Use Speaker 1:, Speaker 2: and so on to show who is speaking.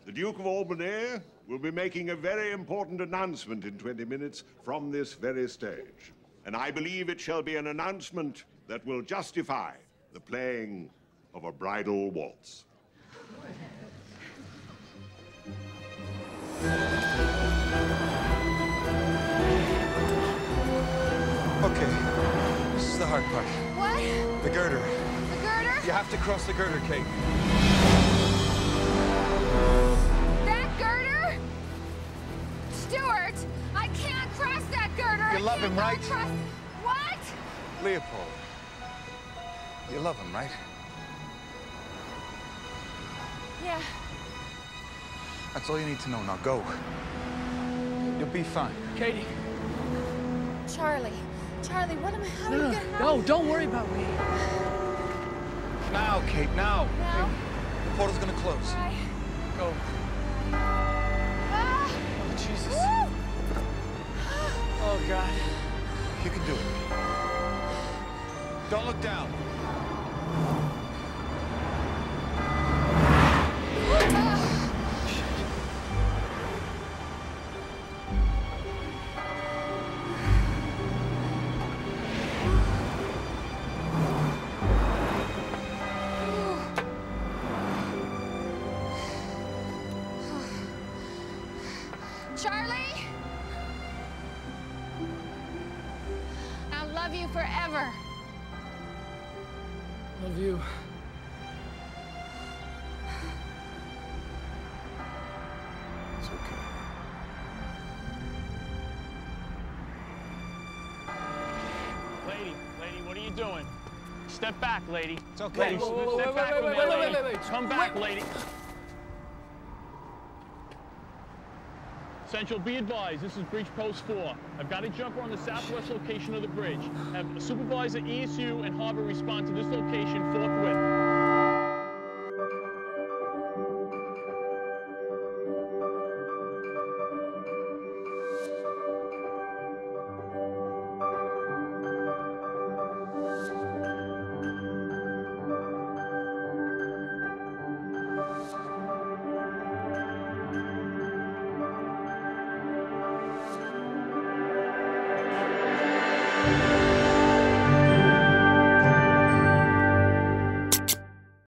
Speaker 1: The Duke of Albany will be making a very important announcement in 20 minutes from this very stage. And I believe it shall be an announcement that will justify the playing of a bridal waltz.
Speaker 2: Okay, this is the hard part.
Speaker 3: What?
Speaker 2: The girder.
Speaker 3: The girder?
Speaker 2: You have to cross the girder, Kate.
Speaker 3: That girder? Stuart, I can't cross that girder.
Speaker 2: You love him, right?
Speaker 3: What?
Speaker 2: Leopold. You love him, right?
Speaker 3: Yeah.
Speaker 2: That's all you need to know. Now go. You'll be fine.
Speaker 4: Katie.
Speaker 3: Charlie, what am I? How are you gonna?
Speaker 4: No, don't worry about me.
Speaker 2: Now, Kate, now.
Speaker 3: Now?
Speaker 2: The portal's gonna close.
Speaker 3: Right.
Speaker 4: Go.
Speaker 3: Ah!
Speaker 4: Oh, Jesus.
Speaker 3: Woo!
Speaker 4: Oh, God.
Speaker 2: You can do it. Don't look down.
Speaker 3: Charlie, I'll love you forever.
Speaker 4: Love you.
Speaker 2: It's okay.
Speaker 5: Lady, what are you doing? Step back, lady.
Speaker 2: It's okay.
Speaker 5: Lady, step back from there, lady.
Speaker 4: Wait.
Speaker 5: Come back, lady. Central, be advised, this is breach post 4. I've got a jumper on the southwest location of the bridge. Have a supervisor, ESU, and Harbor respond to this location forthwith.